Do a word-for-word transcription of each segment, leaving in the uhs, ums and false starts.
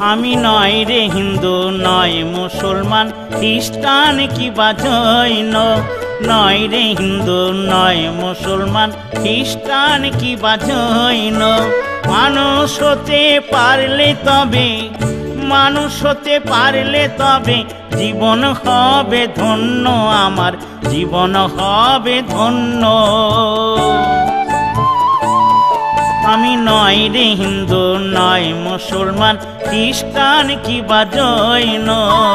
আমি নয় রে হিন্দু, নয় মুসলমান, খ্রিস্টান কি বা জৈন। নয় রে হিন্দু, নয় মুসলমান, খ্রিস্টান কি বা জৈন। মানুষ হতে পারলে তবে, মানুষ হতে পারলে তবে জীবন হবে ধন্য, আমার জীবন হবে ধন্য। আমি নয় রে হিন্দু, নয় মুসলমান, খ্রিস্টান কি বা জৈন।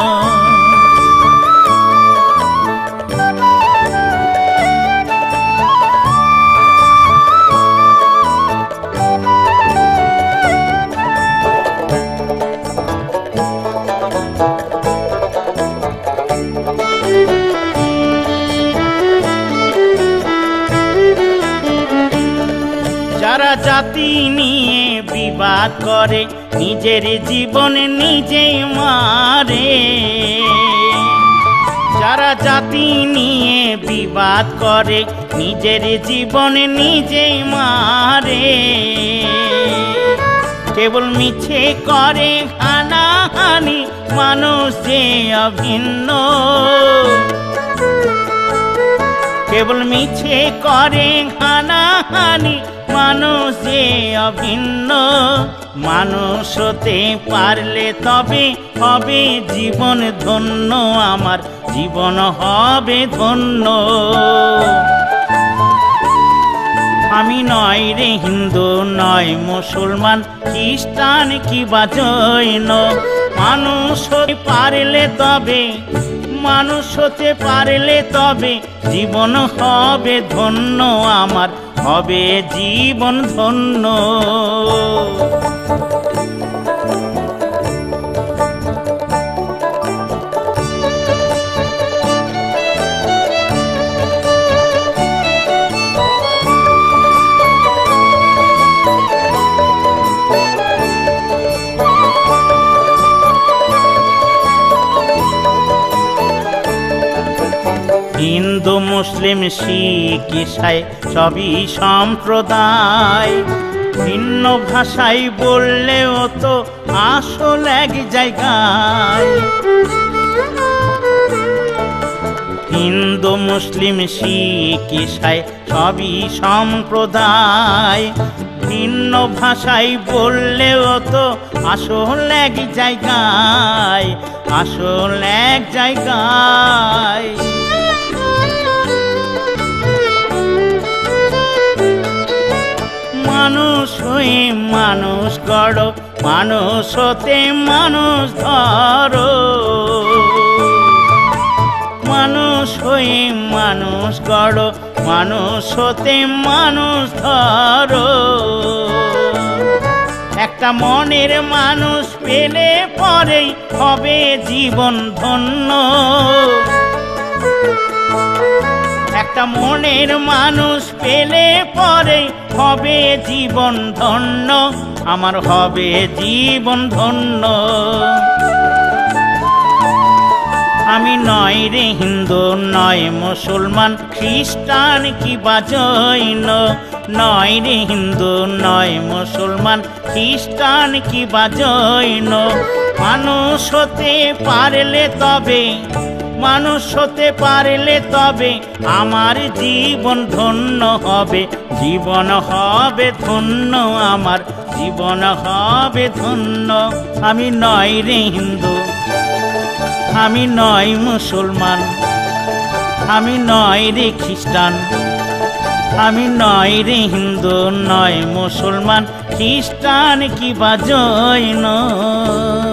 যারা জাতি নিয়ে বিবাদ করে, নিজের জীবন নিজেই মারে। যারা জাতি নিয়ে বিবাদ করে, নিজের জীবন নিজেই মারে। কেবল মিছে করে হানাহানি, মানুষ যে অভিন্ন। কেবল মিছে করে হানাহানি, মানুষ যে অভিন্ন। মানুষ হতে পারলে তবে হবে জীবন ধন্য, আমার জীবন হবে ধন্য। আমি নয় রে হিন্দু, নয় মুসলমান, খ্রিস্টান কি বা জৈন। মানুষ হতে পারলে তবে, মানুষ হতে পারলে তবে জীবন হবে ধন্য, আমার হবে জীবন ধন্য। হিন্দু মুসলিম শিখ ইসাই সবই সম্প্রদায়। ভিন্ন ভাষায় বললেও তো আসল এক জায়গায়। হিন্দু মুসলিম শিখ ইসাই সবই সম্প্রদায়। ভিন্ন ভাষায় বললেও তো আসল এক জায়গায়, আসল এক জায়গায়। মানুষ হয়ে মানুষ গড়ো, মানুষ হতে মানুষ ধরো। মানুষ হয়ে মানুষ গড়ো, মানুষ হতে মানুষ ধরো। একটা মনের মানুষ পেলে পরেই হবে জীবন ধন্য। একটা মনের মানুষ পেলে পরে হবে জীবন ধন্য, আমার হবে জীবন ধন্য। আমি নয় রে হিন্দু, নয় মুসলমান, খ্রিস্টান কি বা জৈন। নয় রে হিন্দু, নয় মুসলমান, খ্রিস্টান কি বা জৈন। মানুষ হতে পারলে তবে, মানুষ হতে পারলে তবে আমার জীবন ধন্য হবে, জীবন হবে ধন্য, আমার জীবন হবে ধন্য। আমি নয় রে হিন্দু, আমি নয় মুসলমান, আমি নয় রে খ্রিস্টান। আমি নয় রে হিন্দু, নয় মুসলমান, খ্রিস্টান কি বা জৈন।